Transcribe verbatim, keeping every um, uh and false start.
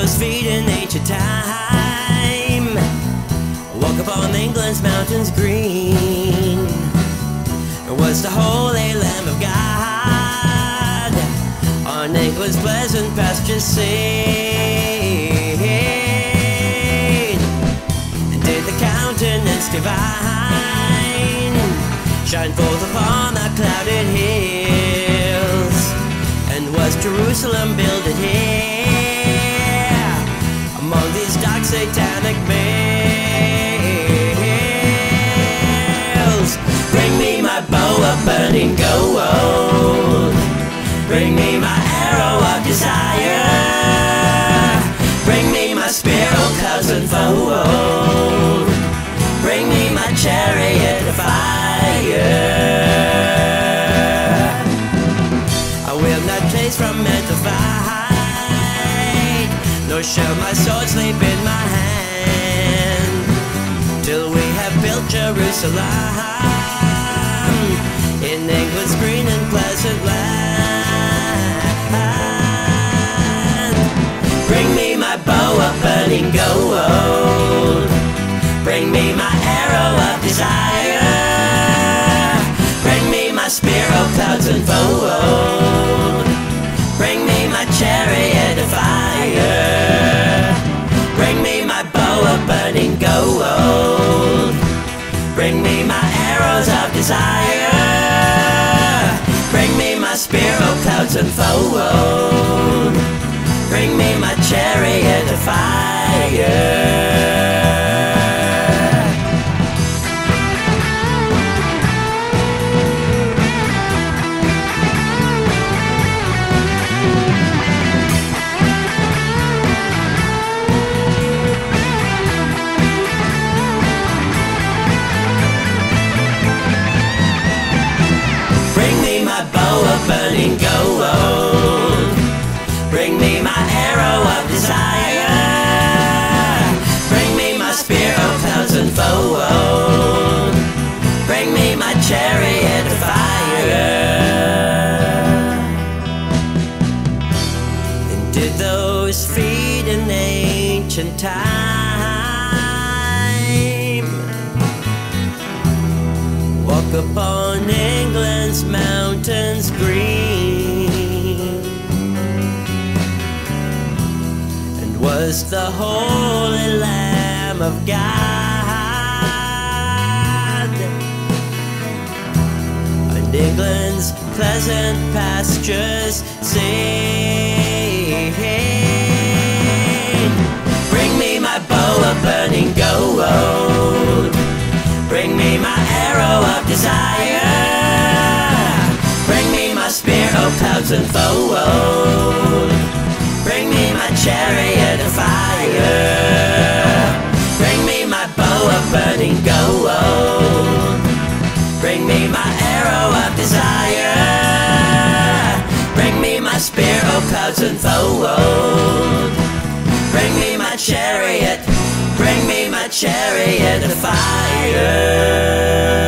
those feet in ancient time. Walk upon England's mountains green. It was the Holy Lamb of God on England's pleasant pastures seen. And did the countenance divine shine forth upon the clouded hills? And was Jerusalem builded here among these dark satanic veils? Bring me my bow of burning gold, bring me my arrow of desire, bring me my spear, O clouds unfold, bring me my chariot of fire. I will not place from men to fight, nor shall my sword sleep in my hand, till we have built Jerusalem in England's green and pleasant land. Bring me my bow of burning gold, bring me my arrow of desire, bring me my spear, O clouds unfold, bring me my chariot of fire. Bring me my bow of burning gold, bring me my arrows of desire, bring me my spear, O clouds unfold, bring me my chariot of fire. Burning gold, bring me my arrow of desire, bring me my spear, O clouds unfold, bring me my chariot of fire. And did those feet in ancient time walk upon England's mountains green? And was the Holy Lamb of God on England's pleasant pastures seen? Bring me my bow of burning gold, bring me my arrow of desire, bring me my spear, O clouds unfold, bring me my chariot of fire. Bring me my bow of burning gold, bring me my arrow of desire, bring me my spear, O clouds unfold, bring me my chariot, bring me my chariot of fire.